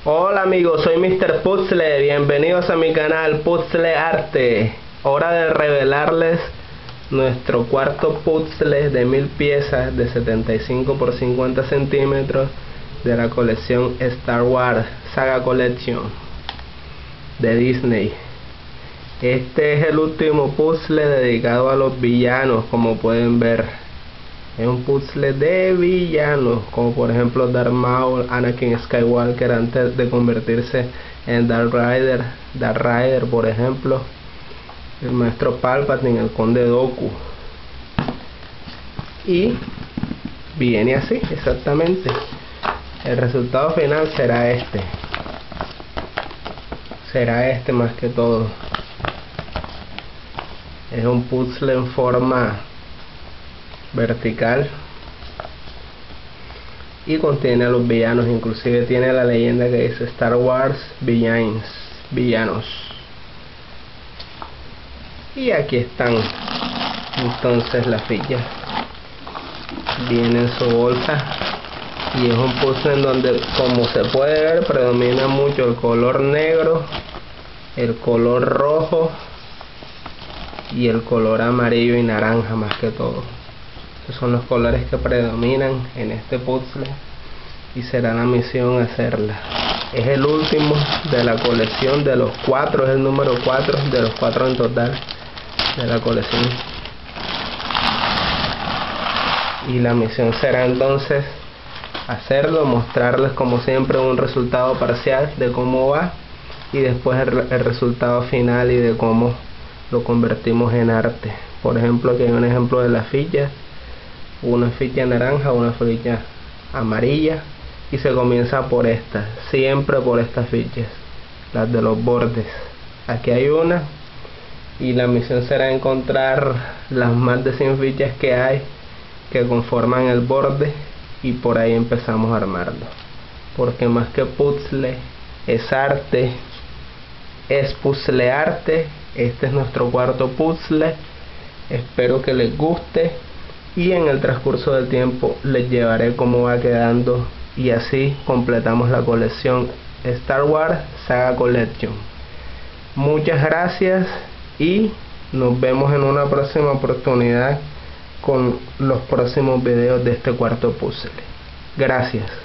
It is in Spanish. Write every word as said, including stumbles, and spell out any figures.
Hola amigos, soy mister Puzzle, bienvenidos a mi canal Puzzle Arte. Hora de revelarles nuestro cuarto puzzle de mil piezas de setenta y cinco por cincuenta centímetros de la colección Star Wars Saga Collection de Disney. Este es el último puzzle dedicado a los villanos, como pueden ver. Es un puzzle de villanos, como por ejemplo Darth Maul, Anakin Skywalker antes de convertirse en Darth Vader, Darth Vader por ejemplo, el maestro Palpatine, el conde Dooku. Y viene así, exactamente. El resultado final será este. Será este más que todo. Es un puzzle en forma vertical y contiene a los villanos, inclusive tiene la leyenda que dice Star Wars Villains, villanos. Y aquí están entonces las fichas, viene en su bolsa, y es un puzzle en donde, como se puede ver, predomina mucho el color negro, el color rojo y el color amarillo y naranja más que todo. Estos son los colores que predominan en este puzzle y será la misión hacerla. Es el último de la colección de los cuatro, es el número cuatro de los cuatro en total de la colección. Y la misión será entonces hacerlo, mostrarles como siempre un resultado parcial de cómo va y después el, el resultado final y de cómo lo convertimos en arte. Por ejemplo, aquí hay un ejemplo de las fichas. Una ficha naranja, una ficha amarilla, y se comienza por estas, siempre por estas fichas, las de los bordes. Aquí hay una, y la misión será encontrar las más de cien fichas que hay que conforman el borde, y por ahí empezamos a armarlo, porque más que puzzle es arte, es puzzle arte. Este es nuestro cuarto puzzle, espero que les guste. Y en el transcurso del tiempo les llevaré cómo va quedando, y así completamos la colección Star Wars Saga Collection. Muchas gracias y nos vemos en una próxima oportunidad con los próximos videos de este cuarto puzzle. Gracias.